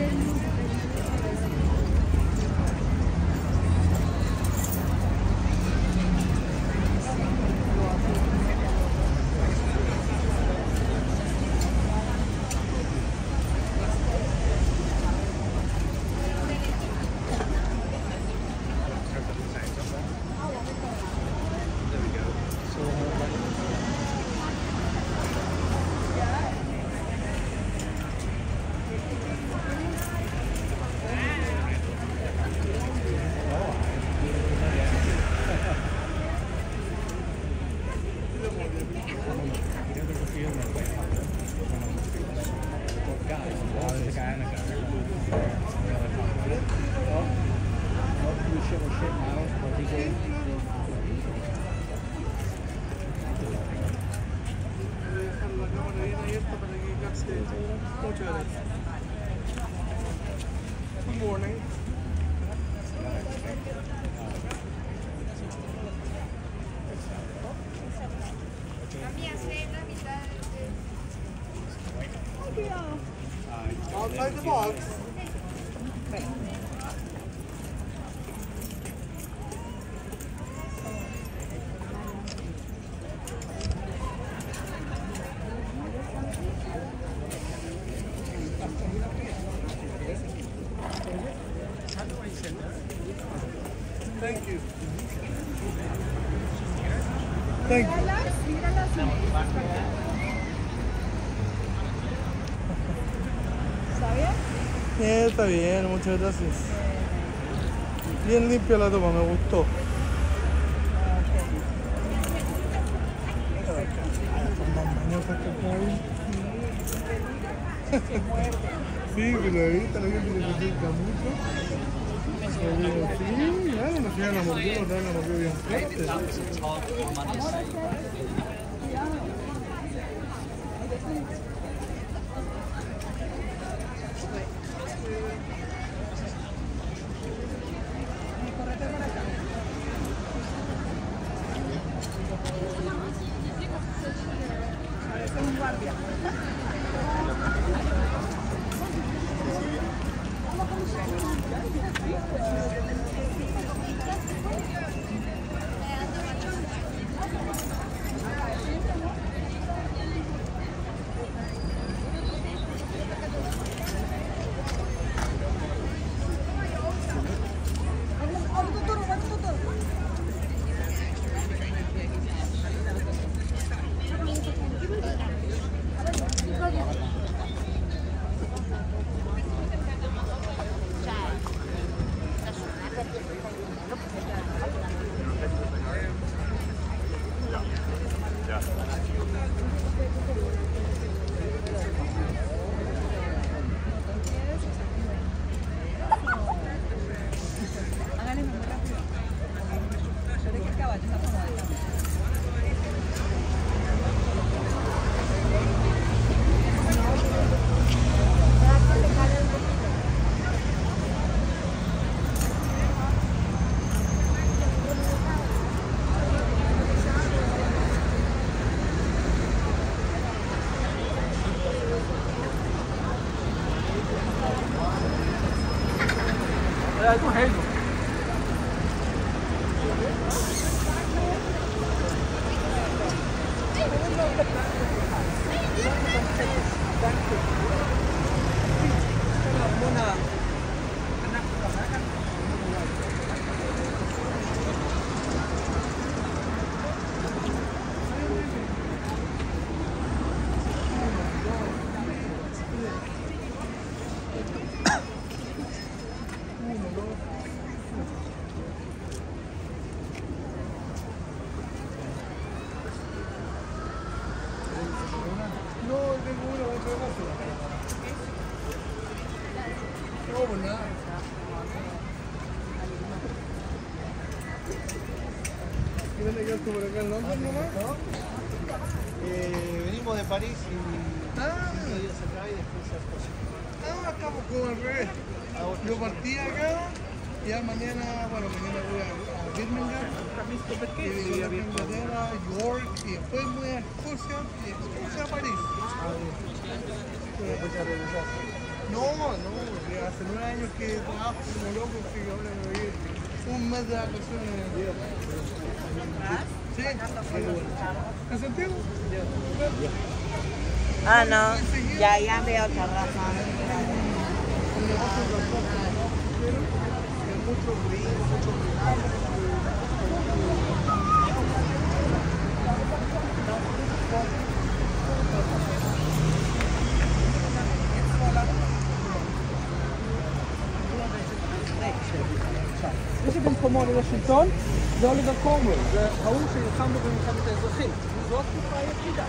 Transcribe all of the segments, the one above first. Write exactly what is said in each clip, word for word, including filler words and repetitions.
Good morning. Outside the box. Thank you. Thank you. ¿Está bien? Yeah, está bien, muchas gracias. Bien limpia la toma, me gustó. Sí, pero ahorita la gente le acerca mucho. Sí, claro, no se la mordió, no la mordió bien fuerte. Es un guardia. É do reino. No, tengo uno, otro vaso. No, pues nada. ¿Quieres quedarte por acá en Londres nomás? ¿No? Eh, venimos de París y Ah, cinco días acá y después a Escocia. ah, estamos como al revés. Yo partí acá y ya mañana, bueno, mañana voy a, a Birmingham, y después a Inglaterra, York, y después voy a Escocia y después a París. Después ya regresás. No, no, voy hace nueve años que trabajo como loco, así que ahora me voy a ir un mes de vacaciones. Sí, ¿en Santiago? Ah, no. Ya, ya veo otra razón. Un negocio de transporte, pero es mucho ruido, mucho ruido. יש לי במקומו לשלטון, זה אוליבר קורנוול, זה ההוא שנלחם בו במלחמת האזרחים. זו התקופה היחידה.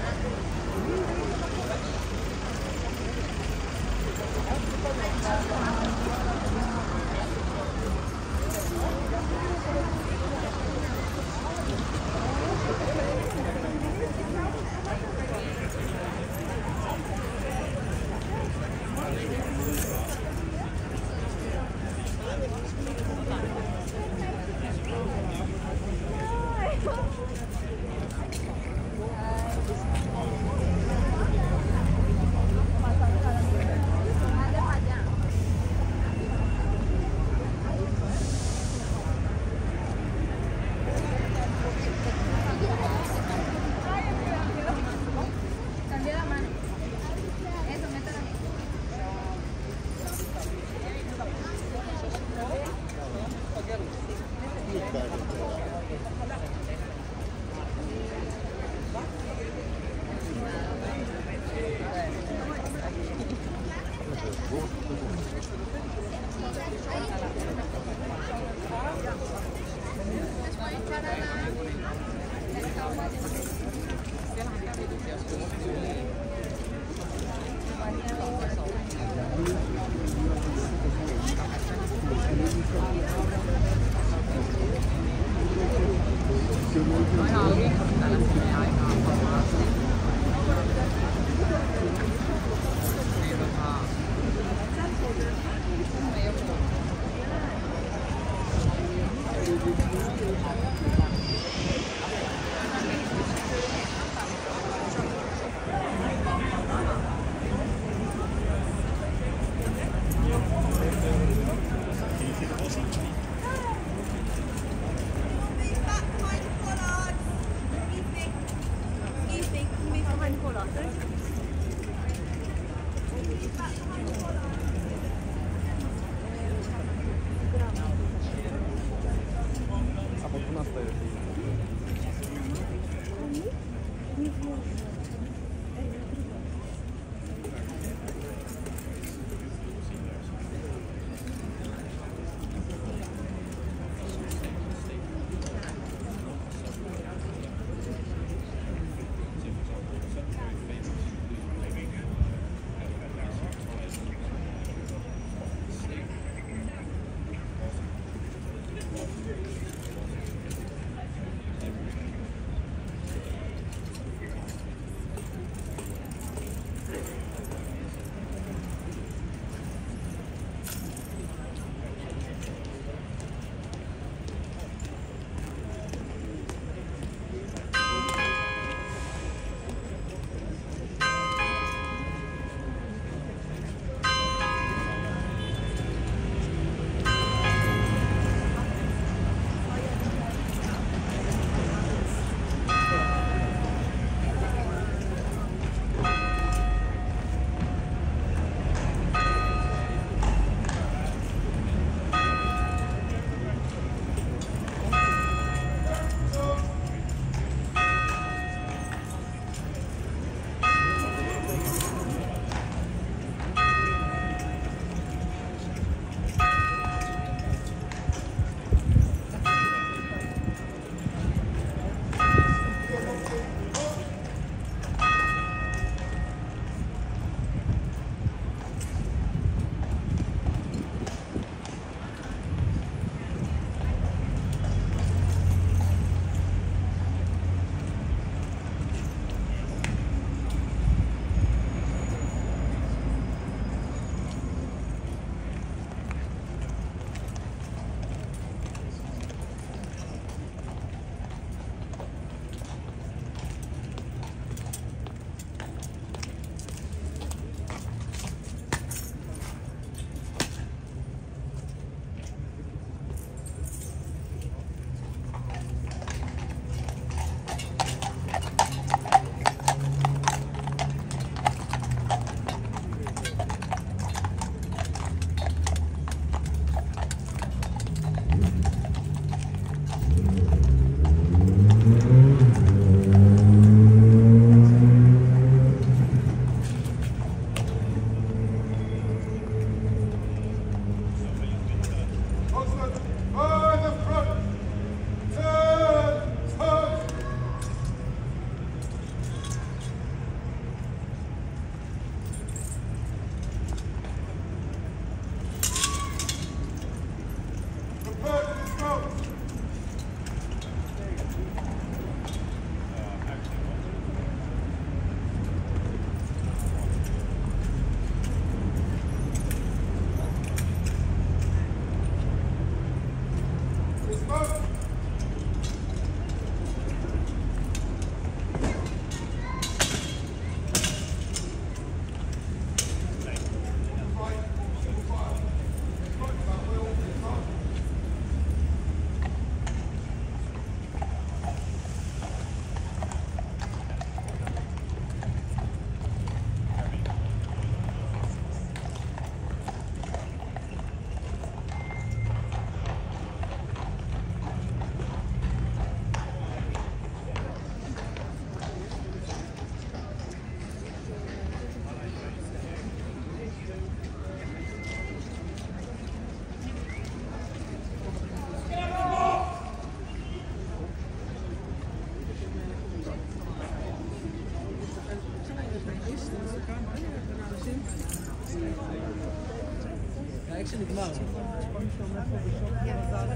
האקשן נגמר. כל מי שעומד פה בשוק מזל